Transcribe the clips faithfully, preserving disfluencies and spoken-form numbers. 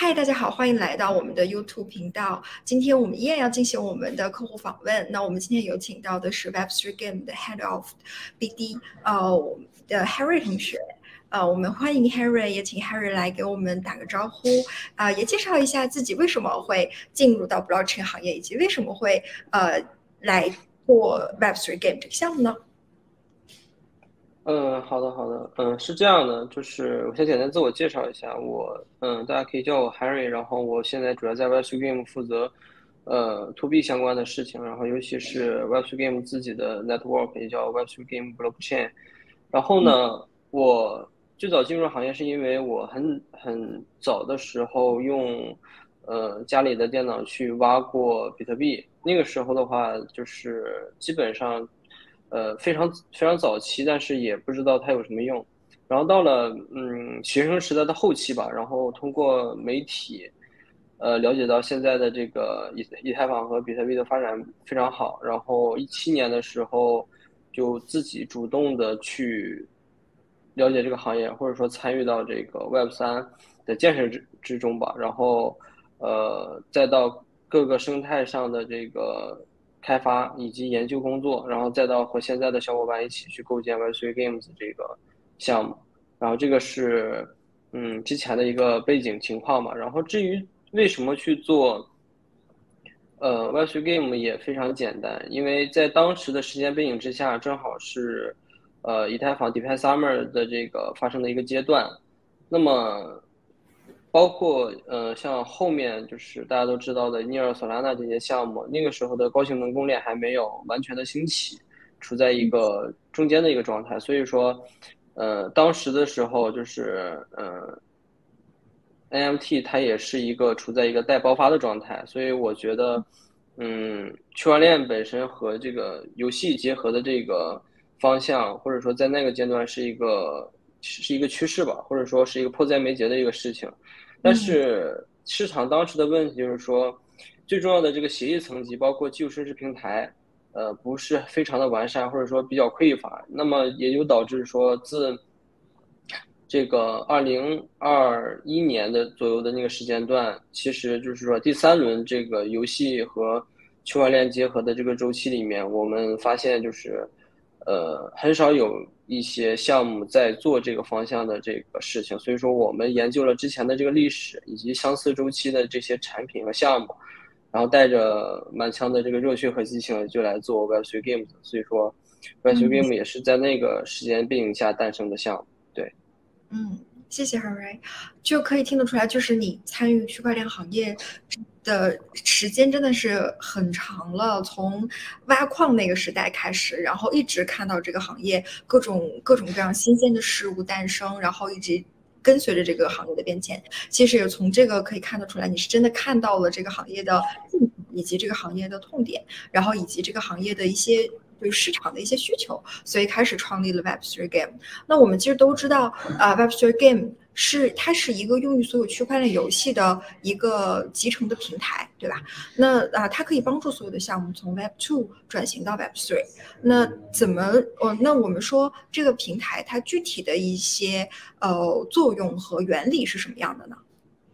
嗨，大家好，欢迎来到我们的 YouTube 频道。今天我们依然要进行我们的客户访问。那我们今天有请到的是 Web 三 Game 的 Head of B D，呃，我们的 Harry 同学。呃，我们欢迎 Harry，也请 Harry 来给我们打个招呼，啊、呃，也介绍一下自己为什么会进入到 Blockchain 行业，以及为什么会呃来做 Web 三 Game 这个项目呢？ 嗯，好的，好的，嗯，是这样的，就是我先简单自我介绍一下，我，嗯，大家可以叫我 Harry，然后我现在主要在 Web 三 Game 负责，呃，to B 相关的事情，然后尤其是 Web 三 Game 自己的 network，也叫 Web 三 Game Blockchain。然后嗯呢，我最早进入行业是因为我很很早的时候用，呃，家里的电脑去挖过比特币，那个时候的话，就是基本上。呃，非常非常早期，但是也不知道它有什么用。然后到了嗯学生时代的后期吧，然后通过媒体，呃，了解到现在的这个以以太坊和比特币的发展非常好。然后一七年的时候，就自己主动的去了解这个行业，或者说参与到这个 Web 三的建设之之中吧。然后呃，再到各个生态上的这个开发以及研究工作，然后再到和现在的小伙伴一起去构建 Web 三 Games 这个项目。然后这个是嗯之前的一个背景情况嘛。然后至于为什么去做呃 Web 三 Game 也非常简单，因为在当时的时间背景之下，正好是呃以太坊 DeFi Summer 的这个发生的一个阶段。那么包括呃像后面就是大家都知道的 Near Solana 这些项目，那个时候的高性能公链还没有完全的兴起，处在一个中间的一个状态。所以说，呃，当时的时候就是呃 N F T 它也是一个处在一个待爆发的状态。所以我觉得，嗯，区块链本身和这个游戏结合的这个方向，或者说在那个阶段是一个是一个趋势吧，或者说是一个迫在眉睫的一个事情。但嗯是市场当时的问题就是说，最重要的这个协议层级，包括基础设施平台，呃，不是非常的完善，或者说比较匮乏。那么也就导致说，自这个二零二一年的左右的那个时间段，其实就是说第三轮这个游戏和区块链结合的这个周期里面，我们发现就是，呃，很少有一些项目在做这个方向的这个事情。所以说，我们研究了之前的这个历史以及相似周期的这些产品和项目，然后带着满腔的这个热血和激情就来做 Web 三 Games。所以说，Web 三嗯。 Game 也是在那个时间背景下诞生的项目。对。 嗯，谢谢 Harry，就可以听得出来，就是你参与区块链行业的时间真的是很长了，从挖矿那个时代开始，然后一直看到这个行业各种各种各样新鲜的事物诞生，然后一直跟随着这个行业的变迁。其实也从这个可以看得出来，你是真的看到了这个行业的进步，以及这个行业的痛点，然后以及这个行业的一些对市场的一些需求，所以开始创立了 Web 三 Game。那我们其实都知道，啊、w e b 三 Game 是它是一个用于所有区块链游戏的一个集成的平台，对吧？那啊、它可以帮助所有的项目从 Web 二转型到 Web 三。那怎么？哦，那我们说这个平台它具体的一些呃作用和原理是什么样的呢？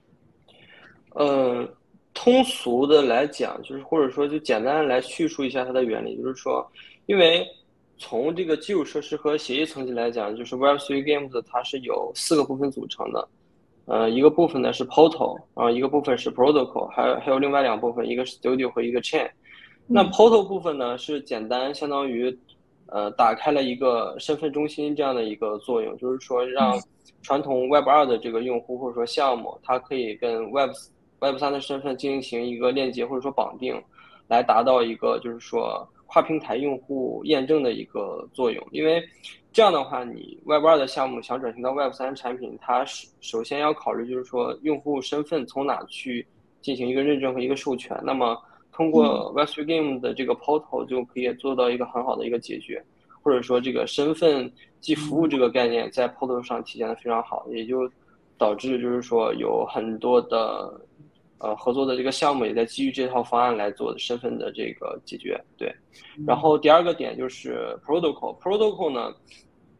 嗯，通俗的来讲，就是或者说就简单的来叙述一下它的原理，就是说，因为从这个基础设施和协议层级来讲，就是 Web 三 Games 它是由四个部分组成的。呃，一个部分呢是 Portal，然后一个部分是 Protocol，还有还有另外两部分，一个是 Studio 和一个 Chain。那嗯 Portal 部分呢是简单相当于呃打开了一个身份中心这样的一个作用，就是说让传统 Web 二的这个用户或者说项目，它可以跟 Web Web 三的身份进行一个链接或者说绑定，来达到一个就是说跨平台用户验证的一个作用。因为这样的话，你 Web 二的项目想转型到 Web 三产品，它是首先要考虑就是说用户身份从哪去进行一个认证和一个授权。那么通嗯过 Web 三 Game 的这个 Portal 就可以做到一个很好的一个解决，或者说这个身份即服务这个概念在 Portal 上体现的非常好，也就导致就是说有很多的呃合作的这个项目也在基于这套方案来做的身份的这个解决。对。然后第二个点就是 protocol，protocol 呢，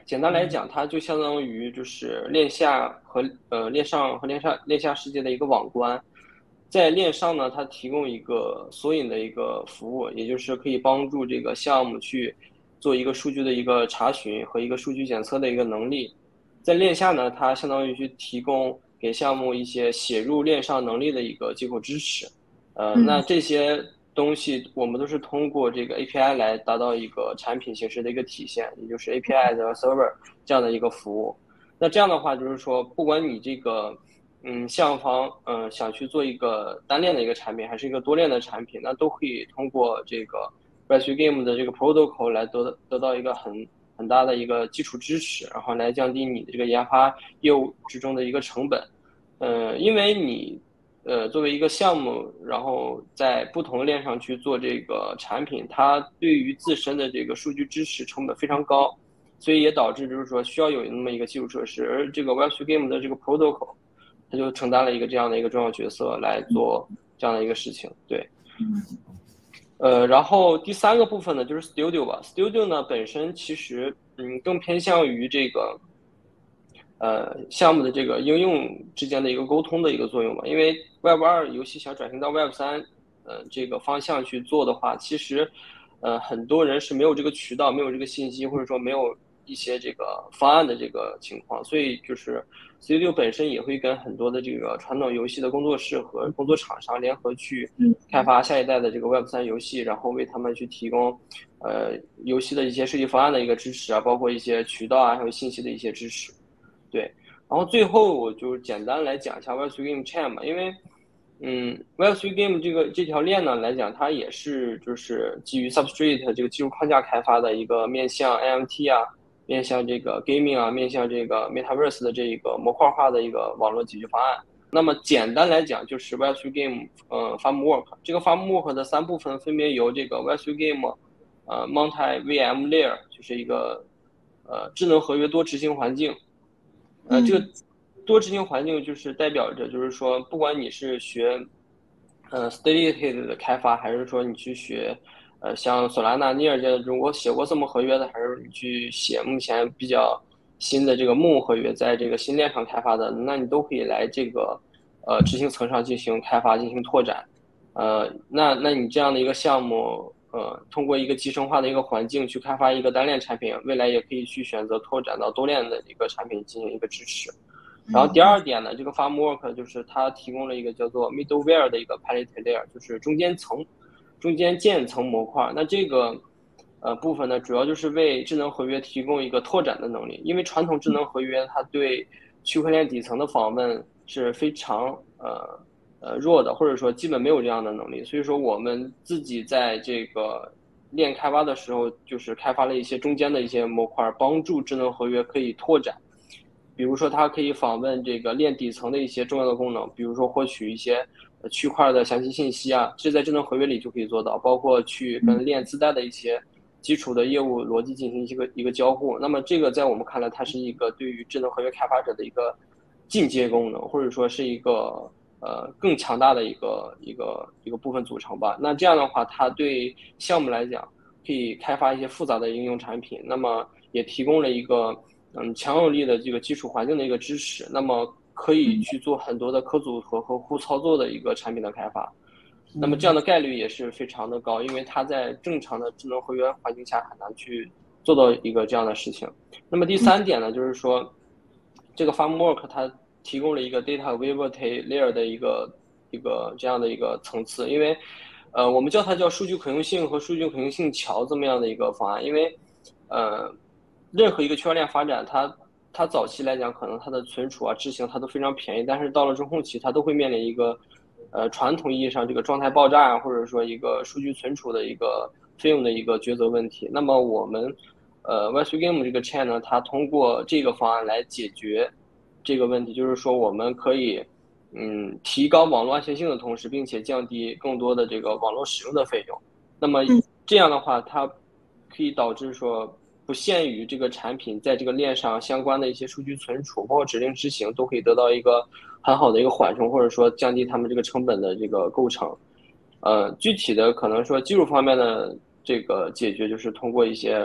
简单来讲，它就相当于就是链下和呃链上和链下链下世界的一个网关。在链上呢，它提供一个索引的一个服务，也就是可以帮助这个项目去做一个数据的一个查询和一个数据检测的一个能力。在链下呢，它相当于去提供给项目一些写入链上能力的一个接口支持。呃，那嗯这些东西我们都是通过这个 A P I 来达到一个产品形式的一个体现，也就是 A P I 的 server 这样的一个服务。那这样的话，就是说，不管你这个嗯项目方嗯、呃、想去做一个单链的一个产品，还是一个多链的产品，那都可以通过这个 WebSuite Game 的这个 protocol 来得得到一个很很大的一个基础支持，然后来降低你的这个研发业务之中的一个成本。呃，因为你呃，作为一个项目，然后在不同的链上去做这个产品，它对于自身的这个数据支持成本非常高，所以也导致就是说需要有那么一个基础设施，而这个 WebSuite Game 的这个 protocol，它就承担了一个这样的一个重要角色来做这样的一个事情。对，呃，然后第三个部分呢就是 Studio 吧，Studio 呢本身其实嗯更偏向于这个。呃，项目的这个应用之间的一个沟通的一个作用吧。因为 Web 二游戏想转型到 Web 三，呃，这个方向去做的话，其实，呃，很多人是没有这个渠道，没有这个信息，或者说没有一些这个方案的这个情况，所以就是 Studio 本身也会跟很多的这个传统游戏的工作室和工作厂商联合去开发下一代的这个 Web 三游戏，然后为他们去提供，呃，游戏的一些设计方案的一个支持啊，包括一些渠道啊，还有信息的一些支持。对，然后最后我就简单来讲一下 WebSuite Game Chain 吧，因为，嗯，WebSuite Game 这个这条链呢来讲，它也是就是基于 Substrate 这个技术框架开发的一个面向 N F T 啊，面向这个 gaming 啊，面向这个 Metaverse 的这一个模块化的一个网络解决方案。那么简单来讲，就是 WebSuite Game 呃 Framework，这个 Framework 的三部分分别由这个 WebSuite Game 呃 Multi V M Layer，就是一个呃智能合约多执行环境。呃，这个多执行环境就是代表着，就是说，不管你是学，呃，Steady 的开发，还是说你去学，呃，像索拉纳、尼尔这样中国写过这么合约的，还是你去写目前比较新的这个木合约，在这个新链上开发的，那你都可以来这个，呃，执行层上进行开发、进行拓展。呃，那那你这样的一个项目，呃，通过一个集成化的一个环境去开发一个单链产品，未来也可以去选择拓展到多链的一个产品进行一个支持。然后第二点呢，这个 framework 就是它提供了一个叫做 middleware 的一个 palette layer，就是中间层、中间渐层模块。那这个呃部分呢，主要就是为智能合约提供一个拓展的能力，因为传统智能合约它对区块链底层的访问是非常呃呃弱的，或者说基本没有这样的能力。所以说我们自己在这个链开发的时候，就是开发了一些中间的一些模块，帮助智能合约可以拓展。比如说，它可以访问这个链底层的一些重要的功能，比如说获取一些区块的详细信息啊，这在智能合约里就可以做到，包括去跟链自带的一些基础的业务逻辑进行一个一个交互。那么这个在我们看来，它是一个对于智能合约开发者的一个进阶功能，或者说是一个呃更强大的一个一个一个部分组成吧。那这样的话，它对项目来讲可以开发一些复杂的应用产品，那么也提供了一个。嗯，强有力的这个基础环境的一个支持，那么可以去做很多的可组合和互操作的一个产品的开发，那么这样的概率也是非常的高，因为它在正常的智能合约环境下很难去做到一个这样的事情。那么第三点呢，就是说这个 framework 它提供了一个 data availability layer 的一个一个这样的一个层次，因为呃我们叫它叫数据可用性和数据可用性桥这么样的一个方案，因为呃。任何一个区块链发展，它它早期来讲，可能它的存储啊、执行它都非常便宜，但是到了中后期，它都会面临一个，呃，传统意义上这个状态爆炸啊，或者说一个数据存储的一个费用的一个抉择问题。那么我们，呃，WebSuite Game 这个 chain 呢，它通过这个方案来解决这个问题，就是说我们可以，嗯，提高网络安全性的同时，并且降低更多的这个网络使用的费用。那么这样的话，它可以导致说。不限于这个产品在这个链上相关的一些数据存储，包括指令执行，都可以得到一个很好的一个缓冲，或者说降低他们这个成本的这个构成。呃，具体的可能说技术方面的这个解决，就是通过一些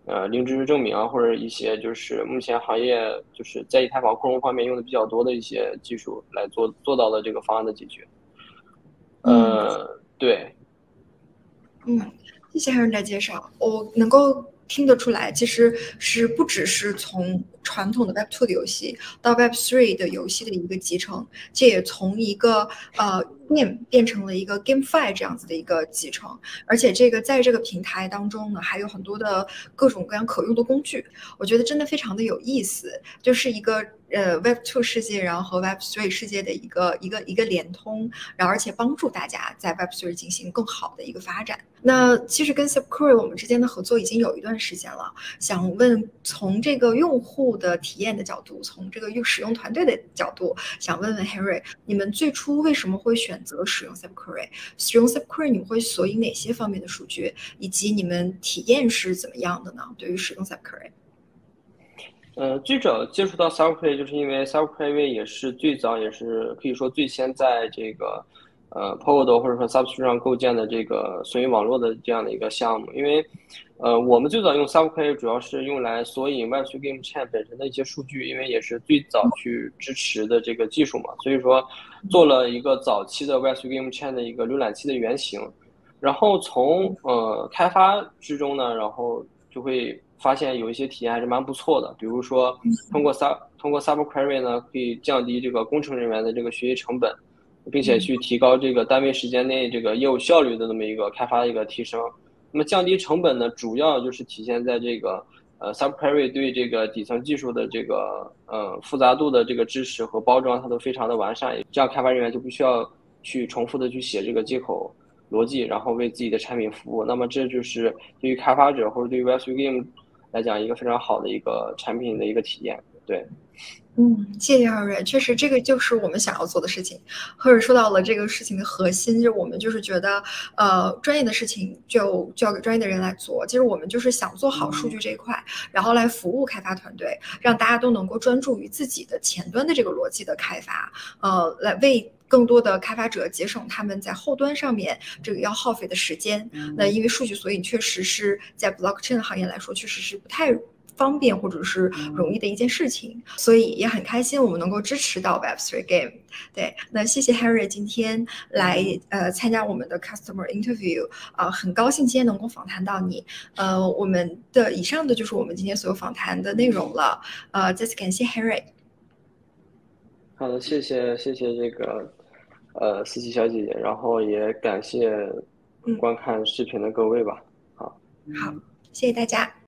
呃零知识证明啊，或者一些就是目前行业就是在以太坊扩容方面用的比较多的一些技术来做做到了这个方案的解决。 嗯。 呃，对。 嗯，谢谢 Henry 的介绍，我能够听得出来，其实是不只是从传统的 Web 二 的游戏到 Web 三的游戏的一个集成，这也从一个呃变变成了一个 GameFi 这样子的一个集成，而且这个在这个平台当中呢，还有很多的各种各样可用的工具，我觉得真的非常的有意思，就是一个呃 Web 二 世界，然后和 Web 三 世界的一个一个一个联通，然后而且帮助大家在 Web 三进行更好的一个发展。那其实跟 Subquery 我们之间的合作已经有一段时间了，想问从这个用户的体验的角度，从这个用使用团队的角度，想问问 Henry，你们最初为什么会选择使用 Subquery？使用 Subquery 你们会索引哪些方面的数据，以及你们体验是怎么样的呢？对于使用 Subquery？ 呃，最早接触到 Subquery 就是因为 Subquery 也是最早，也是可以说最先在这个呃 Polkadot 或者说 Substrate 上构建的这个索引网络的这样的一个项目。因为呃我们最早用 Subquery 主要是用来索引 Web 三 Game Chain 本身的一些数据，因为也是最早去支持的这个技术嘛，所以说做了一个早期的 Web 三 Game Chain 的一个浏览器的原型。然后从呃开发之中呢，然后就会发现有一些体验还是蛮不错的，比如说通过 Sub 通过 Subquery 呢，可以降低这个工程人员的这个学习成本，并且去提高这个单位时间内这个业务效率的这么一个开发的一个提升。那么降低成本呢，主要就是体现在这个呃 Subquery 对这个底层技术的这个呃复杂度的这个支持和包装，它都非常的完善，这样开发人员就不需要去重复的去写这个接口逻辑，然后为自己的产品服务。那么这就是对于开发者或者对于 Web 三 Game 来讲一个非常好的一个产品的一个体验。对。 嗯，谢谢二瑞，确实这个就是我们想要做的事情。赫尔说到了这个事情的核心，就是我们就是觉得，呃，专业的事情就交给专业的人来做。其实我们就是想做好数据这一块，然后来服务开发团队，让大家都能够专注于自己的前端的这个逻辑的开发，呃，来为更多的开发者节省他们在后端上面这个要耗费的时间。那因为数据索引确实是在 blockchain 行业来说，确实是不太方便或者是容易的一件事情，所以也很开心我们能够支持到 Web 三 Game。对，那谢谢 Henry 今天来呃参加我们的 Customer Interview，啊、呃，很高兴今天能够访谈到你。呃，我们的以上的就是我们今天所有访谈的内容了。呃，再次感谢 Henry。 好的，谢谢谢谢这个呃思琪小姐姐，然后也感谢观看视频的各位吧。好， 好，谢谢大家。